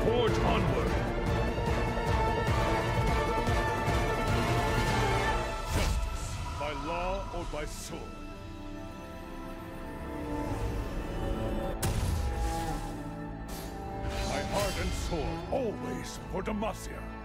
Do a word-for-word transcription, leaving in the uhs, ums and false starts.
Forge onward. Justice, by law or by sword. My heart and sword, always for Demacia.